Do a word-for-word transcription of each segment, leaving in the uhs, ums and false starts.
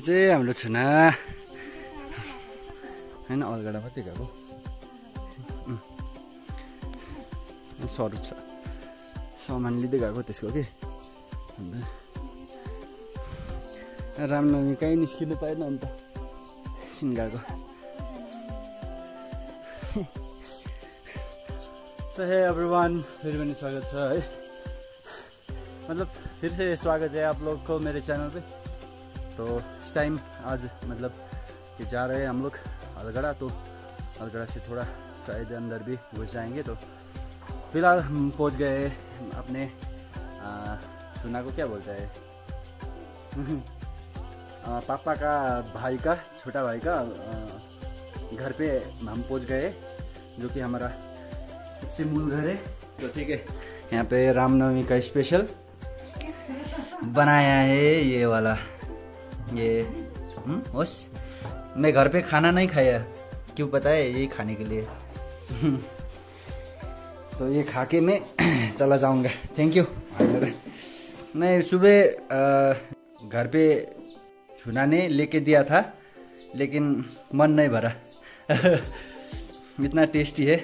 चाहिँ हाम्रो छुना होइन अलगढा मात्रै गएको सरू छ सामान लिँदै गएको त्यसको कि अन्त रामनवमी कहीँ निस्किनु पाएन अन्त एकछिन गएको। तो है एवरीवन, फिर मैंने स्वागत है, मतलब फिर से स्वागत है आप लोग को मेरे चैनल पे। तो इस टाइम आज मतलब कि जा रहे हैं हम लोग अलगढ़ा, तो अलगढ़ा से थोड़ा शायद अंदर भी घुस जाएंगे। तो फिलहाल हम पहुंच गए अपने सुना को क्या बोलता है आ, पापा का भाई का छोटा भाई का आ, घर पे हम पहुंच गए, जो कि हमारा सबसे मूल घर है। तो ठीक है, यहाँ पे रामनवमी का स्पेशल बनाया है ये वाला, ये बस मैं घर पे खाना नहीं खाया, क्यों पता है, यही खाने के लिए। तो ये खा के मैं चला जाऊंगा। Thank you. नहीं, सुबह घर पे छुना ने लेके दिया था, लेकिन मन नहीं भरा। इतना टेस्टी है।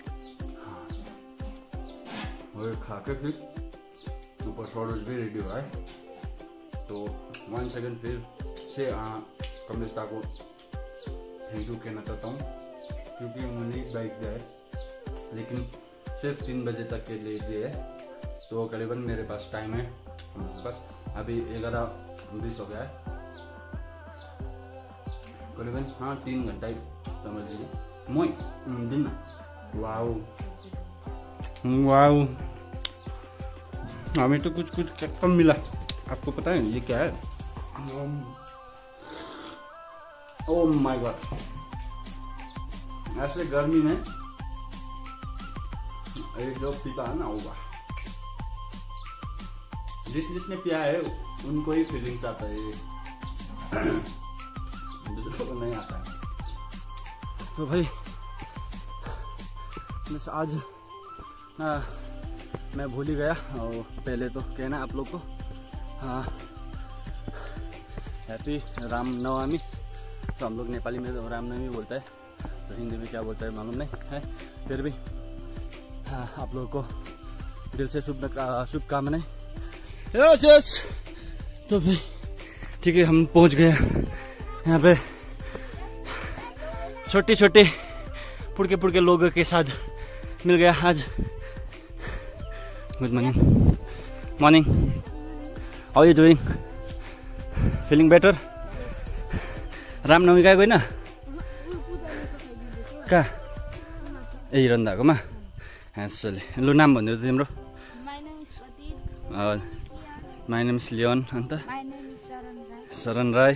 और खा के फिर ऊपर सरोज भी रेडी हुआ है। तो वन सेकेंड फिर से कमलेशता को थैंक यू कहना चाहता हूँ, क्योंकि उन्होंने बाइक दिया है, लेकिन सिर्फ तीन बजे तक के लिए दिए है। तो करीबन मेरे पास टाइम है बस अभी ग्यारह बीस हो गया है, करीबन हाँ तीन घंटा ही समझ लीजिए। मोई दिन वाओ वाओ, हमें तो कुछ कुछ कम मिला। आपको पता है ये क्या है? ओह माय गॉड, ऐसे गर्मी में एक जो पीता है ना, होगा जिस जिसने पिया है उनको ही फीलिंग्स आता है, दूसरों को नहीं आता है। तो भाई बस आज आ, मैं भूल ही गया, और पहले तो कहना आप लोग को हाँ हैप्पी रामनवमी। तो हम लोग नेपाली में तो रामनवमी बोलता है, तो हिंदी में क्या बोलता है मालूम नहीं है, फिर भी हाँ आप लोगों को दिल से शुभ शुभकामनाएं। Yes yes. तो भाई ठीक है, हम पहुंच गए यहाँ पे छोटे छोटे पुड़के पुड़के लोगों के साथ मिल गया आज। Good morning morning, how you doing, feeling better? Ramnavami गएको होइन कहाँ? ए हिरन्दाकोमा हाँसले। लु नाम भनिदियो त तिम्रो? My name is Leon. अन्त शरण राई।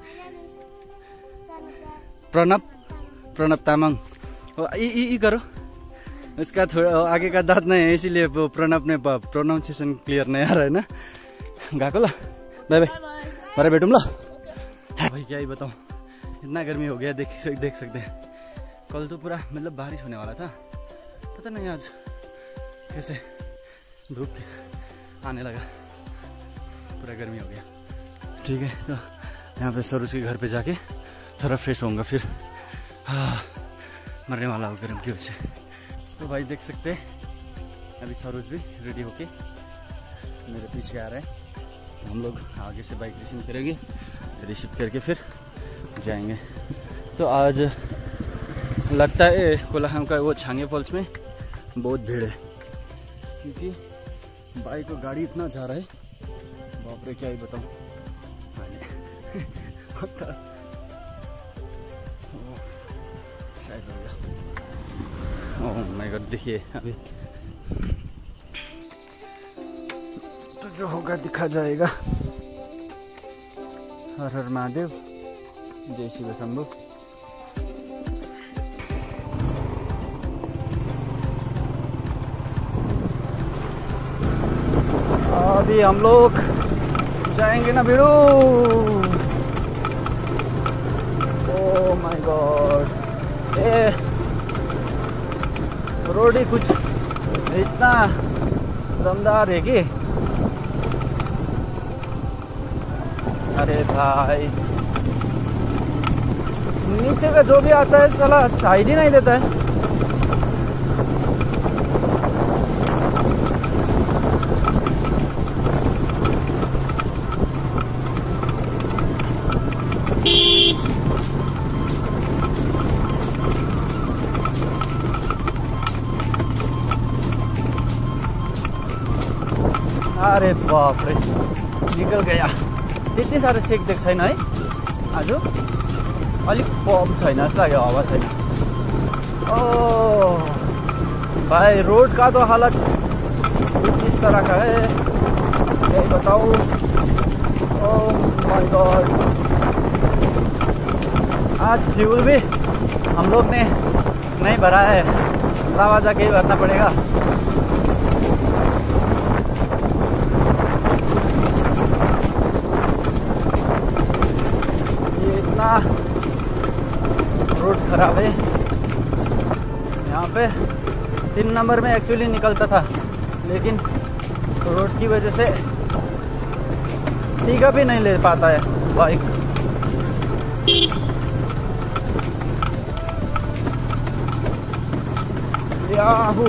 प्रणव प्रणव तामाङ। ई ई करो, इसका थोड़ा आगे का दांत नहीं है, इसीलिए प्रणव ने प्रोनाउंसिएशन क्लियर नहीं आ रहा है ना। गएको ल, बाय बाय, भरे भेटूँ ल। भाई क्या ही बताऊँ, इतना गर्मी हो गया, देख देख सकते हैं। कल तो पूरा मतलब बारिश होने वाला था, पता नहीं आज कैसे धूप आने लगा, पूरा गर्मी हो गया। ठीक है, तो यहाँ पे सरोज के घर पे जाके थोड़ा फ्रेश होऊंगा, फिर हाँ मरने वाला हो गर्म की वजह से। तो भाई देख सकते हैं अभी सरोज भी रेडी होके मेरे पीछे आ रहे हैं। हम लोग आगे से बाइक रिसीव करेंगे, रिसीव करके फिर जाएंगे। तो आज लगता है कोलाहम का वो छांगे फॉल्स में बहुत भीड़ है, क्योंकि बाइक और गाड़ी इतना जा रहा है, बाप रे क्या ही बताऊँ। शायद हो गया। ओह माय गॉड, देखिए अभी तो जो होगा दिखा जाएगा। हर हर महादेव, जय शिव शंभु। अभी हम लोग जाएंगे ना भिड़ो। ओह माय गॉड, ए रोड ही कुछ इतना दमदार है कि अरे भाई नीचे का जो भी आता है साला साइड ही नहीं देता है। अरे बाप रे निकल गया। त्यति साह्रो सेक देख छैन है आज, अलिक कम छैन जस्तो लाग्यो, हावा छैन। ओ भाई रोड का तो हालत कुछ इस तरह का है, यही बताओ। ओह माय गॉड, आज फ्यूल भी हम लोग ने नहीं भरा है, लावा जाके ही भरना पड़ेगा। रोड खराब है यहाँ पे। तीन नंबर में एक्चुअली निकलता था, लेकिन रोड की वजह से टीका भी नहीं ले पाता है बाइक। याहू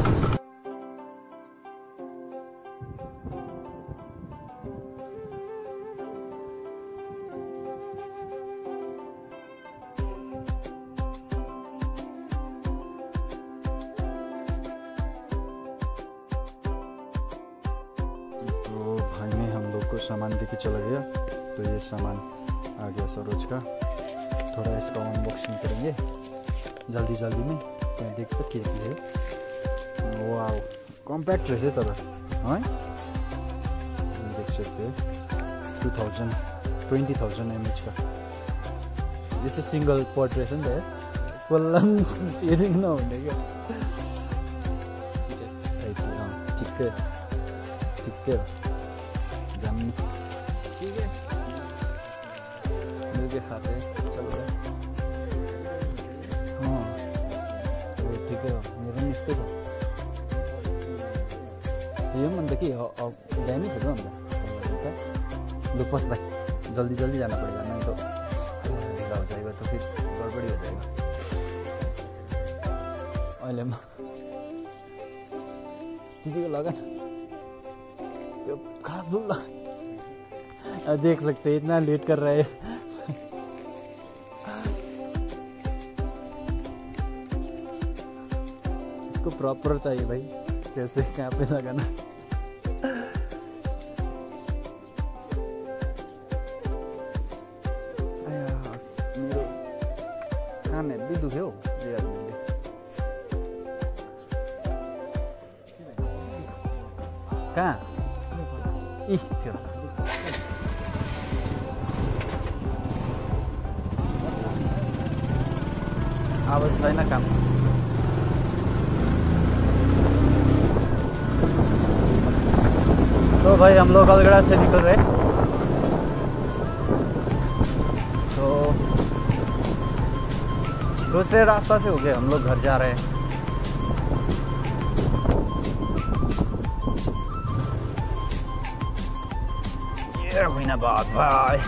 सामान देके चला गया, तो ये सामान आ गया सरोज का। थोड़ा इसका अनबॉक्सिंग करेंगे जल्दी जल्दी में। तो देख तो के है, वाओ कॉम्पैक्ट रहेछ तर है, देख सकते हैं two thousand twenty thousand M H का। ये चाहिँ सिंगल पोर्ट रहेछ नि त, कोल्लन सेयरिङ नहुने क्या। ठिकै ठिकै ठीक है, मिल के खाते चल रहे। हाँ तो ठीक है, मेरो पनि यस्तै छ। यो पनि अन्त के ड्यामेज हो अन्त। लु पस भाई, जल्दी जल्दी जाना पड़ेगा, नहीं तो ढीला हो जाएगा, तो फिर गड़बड़ी हो जाएगा। अहिले म दिदीको लगा त्यो खराब लगा, देख सकते हैं इतना लेट कर रहे हैं। इसको प्रॉपर चाहिए भाई, कैसे कहाँ पे लगाना। मेरे कान में भी दुखे हो कहाँ इ थियो। अब छैन काम। तो भाई हम लोग अलगड़ा से निकल रहे, तो दूसरे रास्ता से हो गए, हम लोग घर जा रहे हैं। ये हुई ना बात भाई।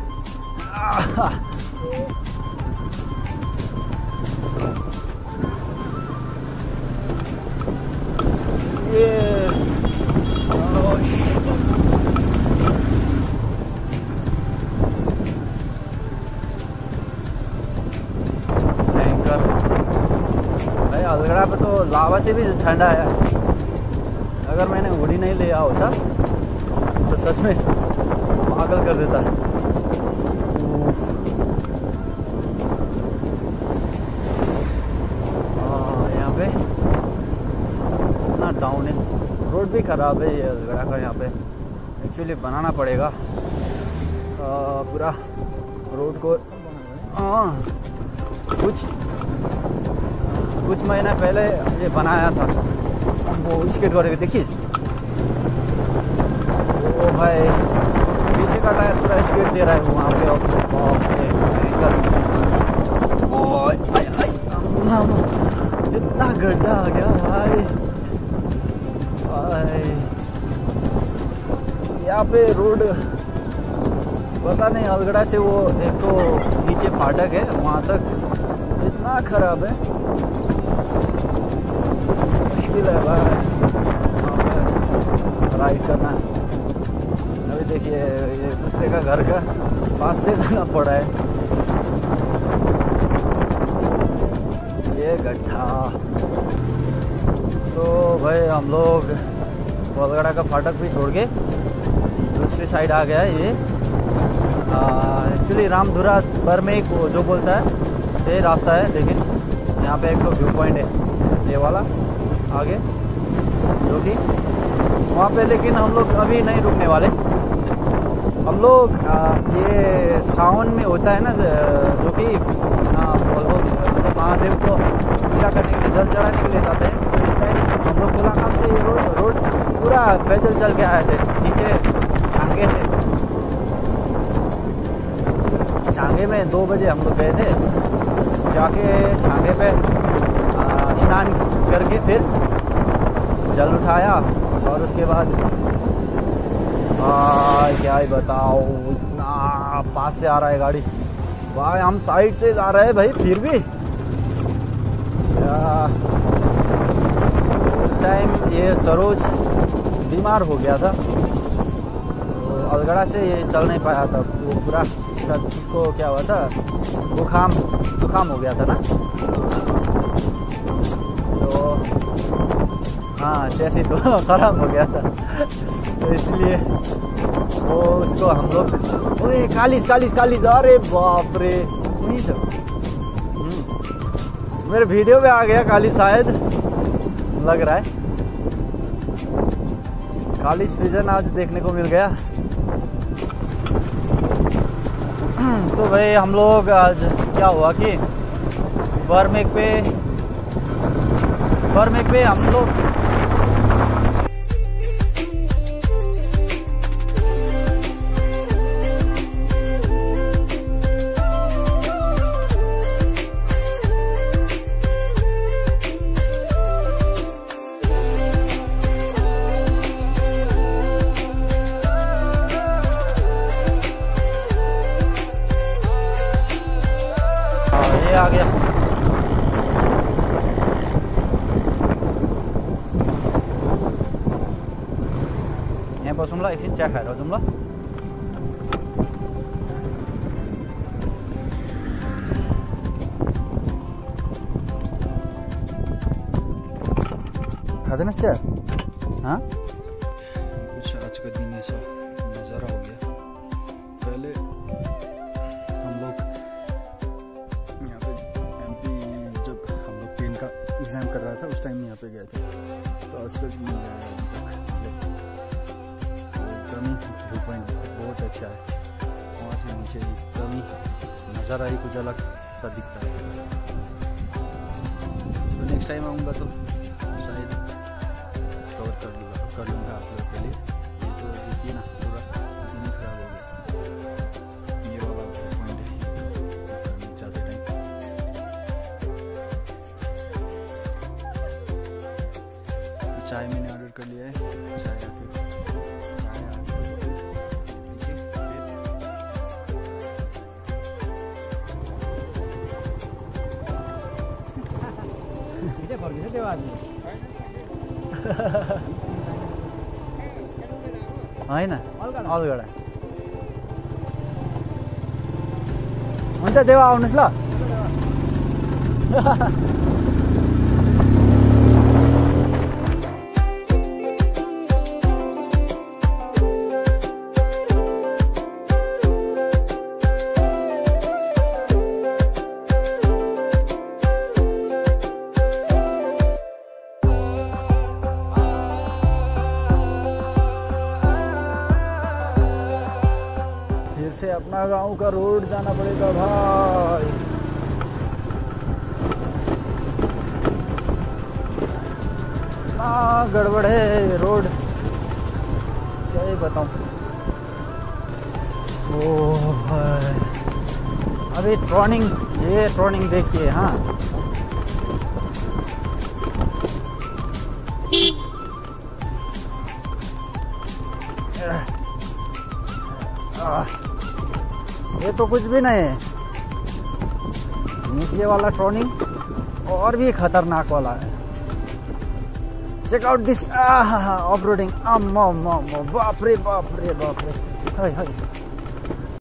भाई अलगड़ा पे तो लावा से भी ठंडा है। अगर मैंने हुडी नहीं लिया होता तो सच में पागल कर देता। यहाँ पे इतना डाउन है, रोड भी ख़राब है ये अलगड़ा का। यहाँ पे एक्चुअली बनाना पड़ेगा आ, पूरा रोड को। हाँ कुछ कुछ महीना पहले ये बनाया था, वो स्केट गरेको देखिस। ओ भाई पीछे का टायर पूरा स्केट दे रहा है वहाँ पे। इतना गड्ढा आ गया भाई। भाई यहाँ पे रोड पता नहीं अलगड़ा से वो एक तो नीचे फाटक है वहाँ तक इतना खराब है, मुश्किल है भाई राइड करना। अभी देखिए ये दूसरे का घर का पास से जाना पड़ा है ये गड्ढा। तो भाई हम लोग अलगड़ा का फाटक भी छोड़ के दूसरी साइड आ गया है। ये एक्चुअली रामधुरा बरमेक जो बोलता है ये रास्ता है, लेकिन यहाँ पे एक तो व्यू पॉइंट है ये वाला आगे जो कि वहाँ पे, लेकिन हम लोग अभी नहीं रुकने वाले। हम लोग ये सावन में होता है ना जो कि मतलब महादेव को पूजा करने के लिए जल चढ़ाने के लिए जाते हैं। इस टाइम हम लोग कोलाकाम से ये रोड रोड पूरा पैदल चल के आए थे नीचे छांगे से। छांगे में दो बजे हम लोग गए थे, जाके छांगे पे स्नान करके फिर जल उठाया और उसके बाद भाई क्या ही बताओ इतना पास से आ रहा है गाड़ी भाई, हम साइड से जा रहे हैं भाई फिर भी। उस टाइम ये सरोज बीमार हो गया था तो अलगड़ा से ये चल नहीं पाया था, वो पूरा उसको क्या हुआ था जुकाम जुकाम हो गया था ना, तो हाँ जैसे तो खराब हो गया था तो इसलिए वो उसको हम लोग ओए कालिस कालिस कालिस अरे बाप रे सुनी सब मेरे वीडियो में आ गया कालिस शायद लग रहा है। कालिस फिजन आज देखने को मिल गया। तो भाई हम लोग आज क्या हुआ कि बरमेक पे बरमेक पे हम लोग आ गया। यहाँ पर जुम्ला एकछिन चिया खाएर जुम्ला। खाँदैनस् चिया? हाँ कुछ आज का दिन ऐसा नज़ारा हो गया। पहले हम लोग यहाँ पे एमपी जब हम लोग पेन का एग्ज़ाम कर रहा था उस टाइम यहाँ पे गए थे, तो आज तक नहीं गया एकदम व्यू पॉइंट बहुत अच्छा है। वहाँ से नीचे एकदम ही नज़ारा ही कुछ अलग सा दिखता है। तो नेक्स्ट टाइम आऊँगा तो शायद कवर कर लूँगा कर लूँगा आप लोग के लिए। ये तो देखिए ना पूरा दिन खराब हो गया। ये वाला पॉइंट है जाते टाइम। तो चाय मैंने ऑर्डर कर लिया है, चाय या फिर चाय होइन अलगढा हुन्छ देवा आउनुहोस् ल। से अपना गांव का रोड जाना पड़ेगा भाई। हाँ गड़बड़ है रोड, क्या ही बताऊं। ओह भाई अभी ट्रॉनिंग, ये ट्रॉनिंग देखिए। हाँ ये तो कुछ भी नहीं है। नीचे वाला टर्निंग और भी खतरनाक वाला है। Check out this off roading. बाप रे बाप रे बाप रे। हाय हाय